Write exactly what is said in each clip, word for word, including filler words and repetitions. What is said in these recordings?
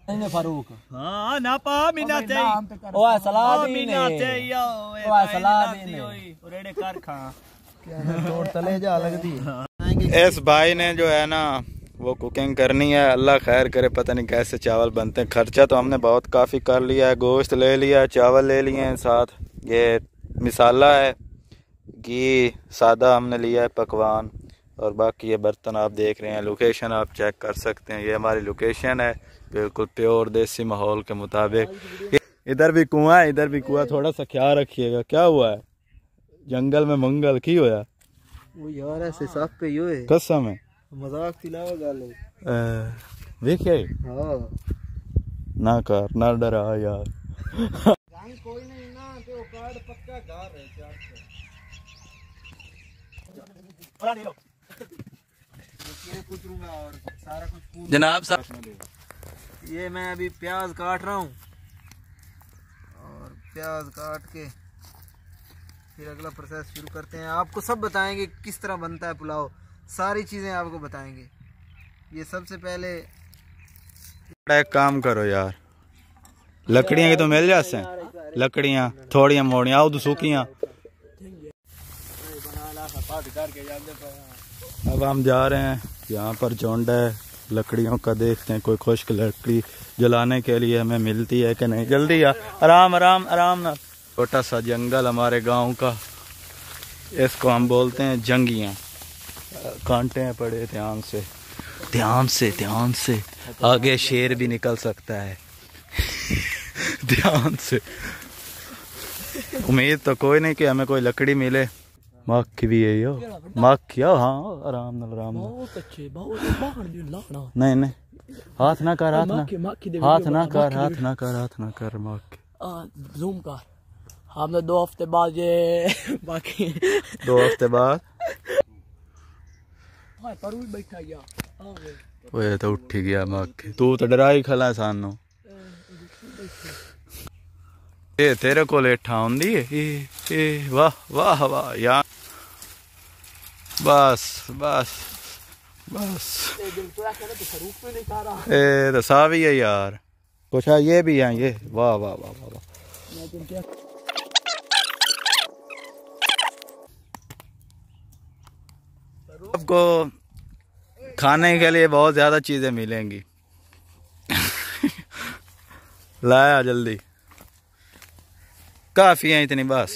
फारूक हाँ ना पा मीना ते ओए सलादी मीना ते यो ओए सलादी रेडे कर खा तोड़ तले जा लगदी। इस भाई ने जो है ना वो कुकिंग करनी है, अल्लाह खैर करे। पता नहीं कैसे चावल बनते हैं। खर्चा तो हमने बहुत काफ़ी कर लिया है। गोश्त ले लिया, चावल ले लिए हैं, साथ ये मिसाला है, घी सादा हमने लिया है पकवान, और बाकी ये बर्तन आप देख रहे हैं। लोकेशन आप चेक कर सकते हैं, ये हमारी लोकेशन है बिल्कुल प्योर देसी माहौल के मुताबिक। इधर भी कुआं है, इधर भी कुआं, थोड़ा सा ख्याल रखिएगा। क्या हुआ है जंगल में मंगल की होया वो यार ऐसे साफ पे यो है कसम है मजाक तिलावा गल देखे हां ना कर ना डरा यार रंग कोई नहीं ना ते वो कार्ड पक्का घर है चार बड़ा ले लो ये कुतरूंगा और सारा कुछ जनाब साहब। ये मैं अभी प्याज काट रहा हूँ और प्याज काट के फिर अगला प्रोसेस शुरू करते हैं। आपको सब बताएंगे किस तरह बनता है पुलाव, सारी चीज़ें आपको बताएंगे। ये सबसे पहले एक काम करो यार, लकड़ियाँ की तो मिल जाते हैं, लकड़ियाँ थोड़ियाँ मोड़ियाँ तो सूखियाँ। अब हम जा रहे हैं, यहाँ पर झुंड है लकड़ियों का, देखते हैं कोई खुश्क लकड़ी जलाने के लिए हमें मिलती है कि नहीं। जल्दी यार, आराम आराम आराम ना। छोटा सा जंगल हमारे गांव का, इसको हम बोलते हैं जंगियाँ। कांटे हैं पड़े, ध्यान से ध्यान से ध्यान से, आगे शेर भी निकल सकता है ध्यान से। उम्मीद तो कोई नहीं कि हमें कोई लकड़ी मिले। मक्खी भी है यो, मक्खी हाँ आराम नाल आराम नाल। नहीं नहीं हाथ ना कर, हाथ ना हाथ ना कर, हाथ ना कर, हाथ ना कर। मक्खी जूम कर। हमने दो हफ्ते बाद ये बाकी दो हफ्ते बाद पर भी बैठा गया वो तो उठ गया मक्खी। तू तो डरा ही खला सानू। ये तेरे को लेठा आउंदी है ए, ए, वाह वाह वाह यार, बस बस बस। ए तो सावी है यार, कुछ है ये भी है ये। वाह वाह वाह वाह वाह। आपको खाने के लिए बहुत ज्यादा चीजें मिलेंगी लाया जल्दी, काफी है इतनी बस।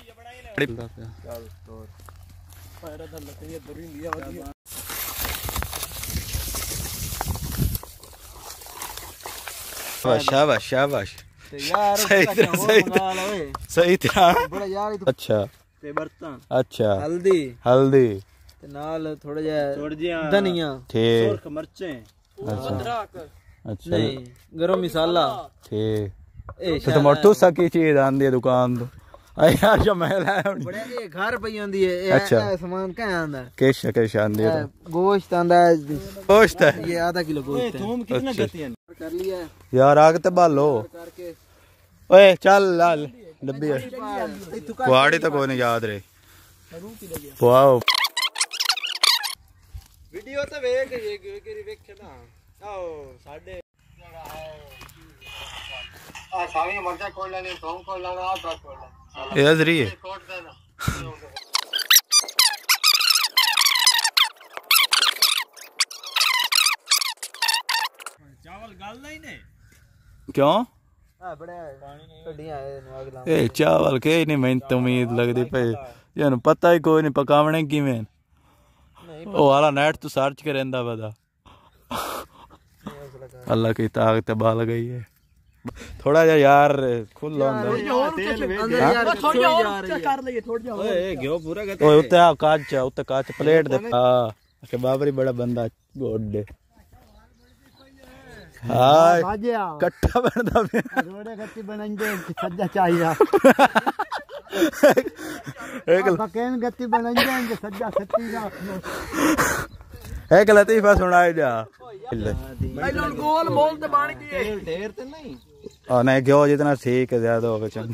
शाबाश शाबाश सही सही सही था। अच्छा अच्छा हल्दी हल्दी नाल थोड़ा जा धनिया ठीक, मिर्चें, अदरक, अच्छा नहीं गरम मसाला ठीक। तो मोटू सा की चीज आंदी है दुकान तो यार जो महल है बड़े ये घर पई आंदी है। अच्छा सामान क्या आंदा केश केश आंदी है, गोश्त आंदा है, गोश्त है ये आधा किलो गोश्त है। थूम कितना गति है कर लिया यार, आग ते बालो करके। ओए चल लाल डब्बी कुआड़ी तो कोई नहीं याद रहे पुआओ। वीडियो तो वेख ये केरी वेख ना आओ साडे आ सावी मरजा कोल नहीं तो को लगा आ बात कोल ये अजरी है कोट देना। चावल गाल नहीं ने क्यों हां बड़े कड्डियां आए नु अगला ए चावल के नहीं मैं तो उम्मीद लगदी पे यार पता ही कोई नहीं पकावने किवें। ओ वाला नेट तो सर्च करेंदा बदा अल्लाह की ताकत बाल गई है। थोड़ा जा यार खुला अंदर यार थोड़ा और कर लिए थोड़ा जा ओए घ्यो पूरा गते ओए उत्ते आ काच उत्ते काच प्लेट दे हां के बाबरी बड़ा बंदा गोडे हाय कट्टा बनदा रोड़े कच्ची बनांगे सज्जा चाहिए एक बकेन गति बनांगे सज्जा सच्ची जा एक लतीफा सुनाई जा लोग गोल मोल ते बन गए ढेर ते नहीं और नहीं क्यों जितना ठीक है ज्यादा होगा चंगा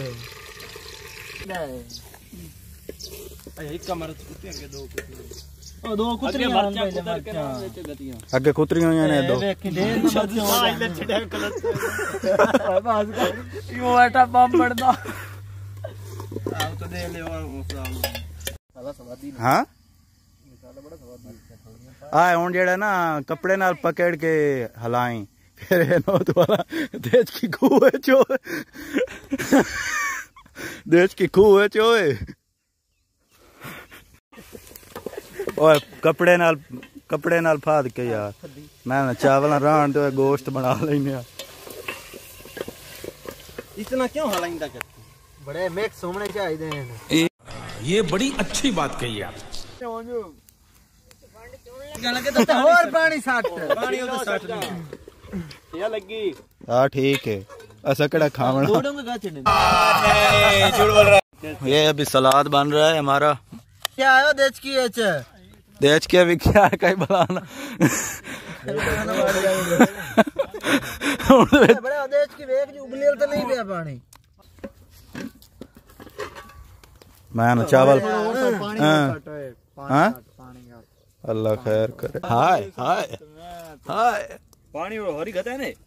एक कमर कुत्ते के दो कुत्ते ओ दो कुतरियां मरचा कुतर के नाम ਵਿੱਚ ਗਤੀਆਂ ਅੱਗੇ ਕੁਤਰੀਆਂ ਹੋਈਆਂ ਨੇ ਦੋ ਵੇਖ ਢੇਰ ਨਾ ਬੱਚੇ ਹੋ ਆਹ ਲੈ ਛੜਿਆ ਕਲਰ ਓਏ ਬਾਸ ਕਰ ਯੋ ਬੇਟਾ ਬੰਬ ਬੜਦਾ ਆਪ ਤਾਂ ਦੇ ਲਿਓ ਉਸ ਦਾ ਸਾਲਾ ਸਵਾਦੀ ਹਾਂ ਸਾਲਾ ਬੜਾ ਸਵਾਦੀ ਆ ਹੁਣ ਜਿਹੜਾ ਨਾ ਕੱਪੜੇ ਨਾਲ ਪਕੜ ਕੇ ਹਲਾਈ ਫਿਰ ਇਹਨੂੰ ਦੁਆਰਾ ਦੇਸ਼ ਕੀ ਖੂਹ ਚੋ ਦੇਸ਼ ਕੀ ਖੂਹ ਚੋਏ ਓਏ ਕੱਪੜੇ ਨਾਲ ਕੱਪੜੇ ਨਾਲ ਫਾਦ ਕੇ ਯਾਰ ਮੈਂ ਨਾ ਚਾਵਲਾਂ ਰਾਣ ਤੇ ਗੋਸ਼ਤ ਬਣਾ ਲੈਨੇ ਆ इतना क्यों हलाइंदा करती बड़े मिक्स होने चाहिए हैं ये बड़ी अच्छी बात कही आप और पानी साट पानी तो साट ਇਹ ਲੱਗੀ हाँ ठीक है ऐसा कड़ा खावना छोड़ूंगा का चढ़ने झूठ बोल रहा ये अभी सलाद बन रहा है हमारा क्या आयो देच की एच देश के अभी क्या है कहीं बनाना बड़े देच की वेग जो उबलेल तो नहीं पिया पानी मैं ना चावल पानी हाँ। साट है हाँ? पानी यार अल्लाह खैर करे हाय हाय हाय ਪਾਣੀ ਉਹ ਹਰੀ ਗਤਾ ਨੇ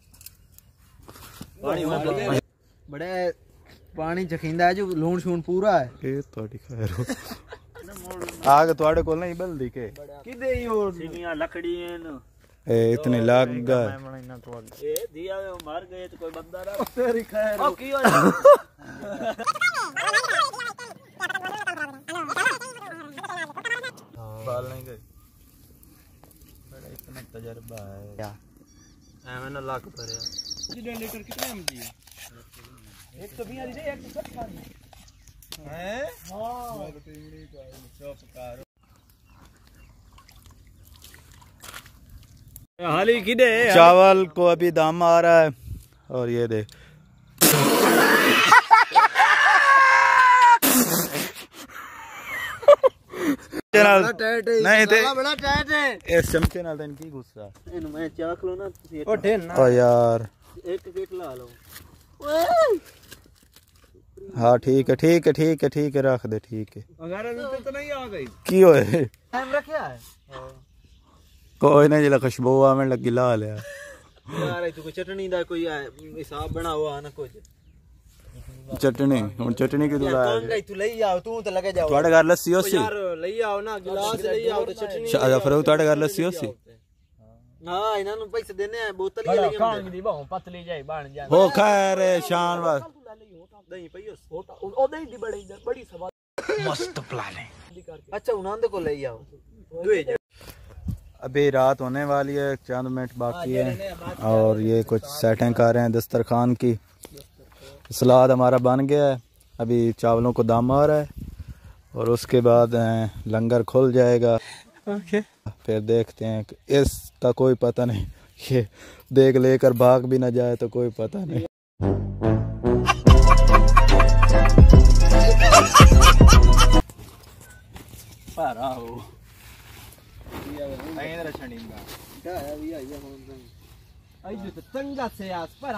ਪਾਣੀ बड़े पानी चखिंदा है जो लूण शून पूरा है ये थोड़ी खैर हो आगे थोड़े को नहीं बल्दी के किदे ही और ਸੀਗੀਆਂ ਲੱਕੜੀਆਂ ए इतने लाग गए ਇਹ ਦਿਆ ਮਾਰ ਗਏ ਤੇ ਕੋਈ ਬੰਦਾ ਨਾ तेरी खैर ਉਹ ਕੀ ਹੋਇਆ बाल नहीं गए बड़ा इतना तजर्बा है क्या ਐਵੇਂ ਨਾ ਲੱਗ ਪਰਿਆ ਕਿੰਨੇ ਲੀਟਰ ਕਿੰਨੇ ਐਮਜੀ ਇੱਕ ਸੌ ਵੀਹ ਦੀ ਇੱਕ ਸੌ ਸੱਠ ਦੀ है ਹਾਂ ਚੁੱਪ ਕਰ हाली किदे चावल को अभी दाम आ रहा है और ये देख नहीं थे बड़ा टाइट है इस चमचे नाल तन की गुस्सा ਇਹਨੂੰ ਮੈਂ ਚਾਖ ਲੋ ਨਾ ਤੁਸੀਂ ਉਹ ਢੇਨਾ ओ यार ਇੱਕ ਕਿਟ ਲਾ ਲਓ हाँ ठीक है ठीक है ठीक है ठीक है रख दे ठीक है अगर तो नहीं आ गई की होए टाइम रखया है कोई नहीं जिला खुशबू आवे लगी ला लिया यार तू कोई चटनी दा कोई हिसाब बनाओ आ ना कुछ चटनी हुन चटनी की दुला कौन गई तू लई आओ तू तो लगे जाओ ਤੁਹਾਡੇ ਘਰ ਲੱਸੀ ਹੋਸੀ यार लई आओ ना गिलास लई आओ तो चटनी ਸ਼ਾਦਾ ਫਰੋ ਤੁਹਾਡੇ ਘਰ ਲੱਸੀ ਹੋਸੀ हां ਇਹਨਾਂ ਨੂੰ ਪੈਸੇ ਦੇਣੇ ਆ ਬੋਤਲ ਹੀ ਲਈ ਕਾਂਗ ਦੀ ਬਹੁ ਪਤਲੀ ਜਾਈ ਬਣ ਜਾ हो खैर शान वास ਦਹੀਂ ਪਈ ਉਸ ਉਹ ਨਹੀਂ ਦੀ ਬੜੀ ਬੜੀ ਸਵਾਦ मस्त प्लान है अच्छा उन्हां दे को लई आओ दुए अभी रात होने वाली है चंद मिनट बाकी है और ये कुछ सेटिंग कर रहे हैं दस्तरखान की सलाद हमारा बन गया है अभी चावलों को दम आ रहा है और उसके बाद लंगर खुल जाएगा ओके फिर देखते हैं इसका कोई पता नहीं ये देख लेकर भाग भी ना जाए तो कोई पता नहीं पारा हो नहीं इधर छड़ींगा क्या है भैया ये हम आई जो तंगा से आस पर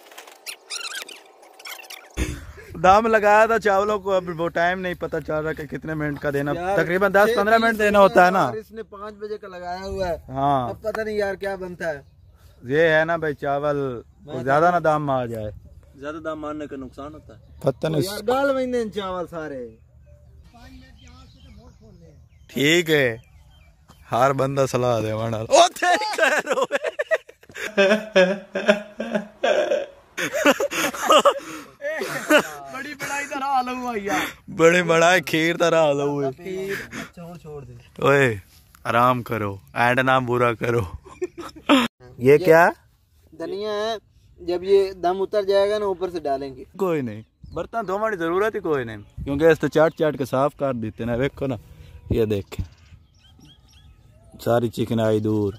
दाम लगाया था चावलों को अब वो टाइम नहीं पता चल रहा कि कितने मिनट का देना तकरीबन दस पंद्रह मिनट देना होता है ना इसने पाँच बजे का लगाया हुआ है हाँ अब पता नहीं यार क्या बनता है ये है ना भाई चावल ज्यादा ना दाम में आ जाए ज्यादा दाम मारने का नुकसान होता है पता नहीं यार गाल महीने चावल सारे ठीक है हर बंदा सलाह दे वरना ओ तेरी खैर होवे बड़ी बड़ाई दा हाल हुआ यार बड़े बड़ा खीर तरह हाल हुए छोड़ छोड़ दे ओए आराम करो एंड ना बुरा करो ये क्या धनिया है जब ये दम उतर जाएगा ना ऊपर से डालेंगे कोई नहीं बर्तन धोने की जरूरत ही कोई नहीं क्योंकि इस तो चाट चाट के साफ कर देते ना देखो ना ये देखें सारी चिकनाई दूर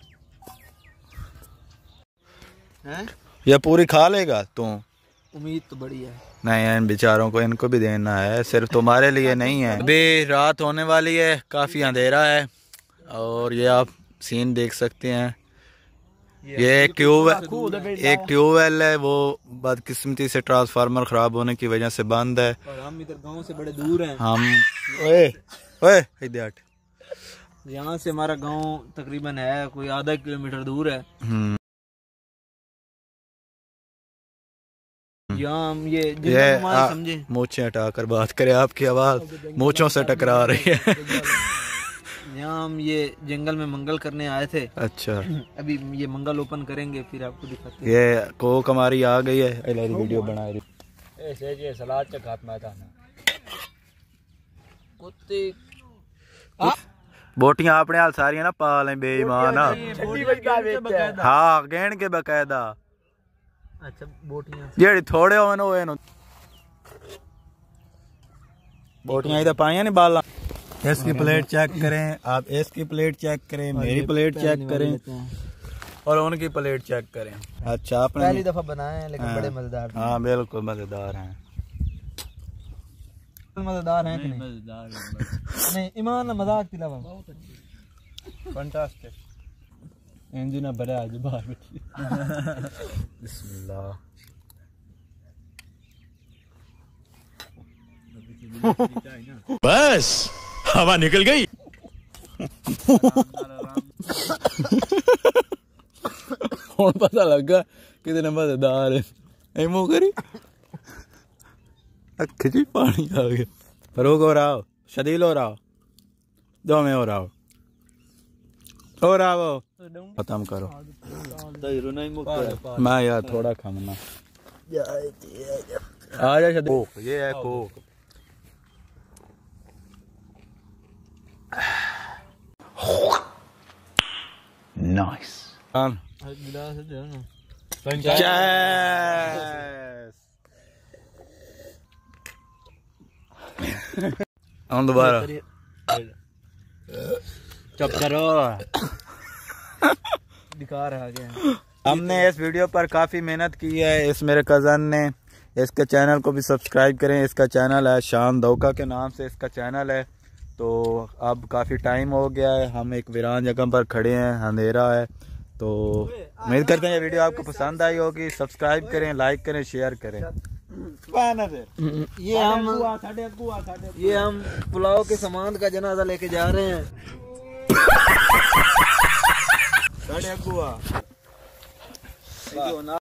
हैं ये पूरी खा लेगा तू उम्मीद तो बड़ी है नहीं इन बेचारों को इनको भी देना है सिर्फ तुम्हारे लिए नहीं है अभी रात होने वाली है काफ़ी अंधेरा है और ये आप सीन देख सकते हैं ये एक ट्यूब एक ट्यूबवेल है वो बदकिस्मती से ट्रांसफार्मर खराब होने की वजह से बंद है और हम इधर गांव से बड़े दूर हैं हम ओए ओए इधर यहाँ से हमारा गांव तकरीबन है कोई आधा किलोमीटर दूर है। यहाँ हम ये ये समझे मूछें हटाकर बात करें, आपकी आवाज मूछों से टकरा रही है। यहाँ हम ये जंगल में मंगल करने आए थे। अच्छा, अभी ये मंगल ओपन करेंगे फिर आपको दिखाते हैं। ये कोक हमारी आ गई है, वीडियो बना रही ऐसे ये सलाद के खात में था कुत्ते बोटियां अपने हाल सारियां ना पा लें बेईमान। हाँ गेण के बकायदा। अच्छा बोटियां जेड़ी थोड़े होन होए नु बोटियां इधर पाइयां नहीं बाला। इसकी प्लेट चेक करें आप, इसकी प्लेट चेक करें, मेरी प्लेट चेक करें और उनकी प्लेट चेक करें। अच्छा आपने पहली दफा बनाए हैं लेकिन बड़े मजेदार। हाँ बिल्कुल मजेदार हैं, मजेदार हैं कि नहीं? मजेदार नहीं ईमान ना मजाक के अलावा फैंटास्टिक इंजन बड़ा आज बाहर बैठी। बिस्मिल्लाह। बस हवा निकल गई। ਹੁਣ ਪਤਾ ਲੱਗਾ ਕਿਤੇ ਮਜ਼ੇਦਾਰ ਹੈ। ਐ ਮੂੰਹ ਕਰੀ ਅੱਖ 'ਚ ਪਾਣੀ ਆ ਗਿਆ। फरूक हो रहा हो, शदील हो रहा हो, दो में हो रहा हो हो रहा हो खत्म करो। मैं यार थोड़ा खाना आ जा शदील। कोक ये है कोक। नाइस हम दोबारा चुप करो दिखा रहा गया। हमने इस वीडियो पर काफ़ी मेहनत की है। इस मेरे कज़न ने, इसके चैनल को भी सब्सक्राइब करें। इसका चैनल है शान दौका के नाम से इसका चैनल है। तो अब काफ़ी टाइम हो गया है, हम एक वीरान जगह पर खड़े हैं, अंधेरा है। तो उम्मीद करते हैं ये वीडियो आपको पसंद आई होगी। सब्सक्राइब करें, लाइक करें, शेयर करें। ये हम ये हम पुलाव के सामान का जनाजा लेके जा रहे हैं। साढ़े अगुआ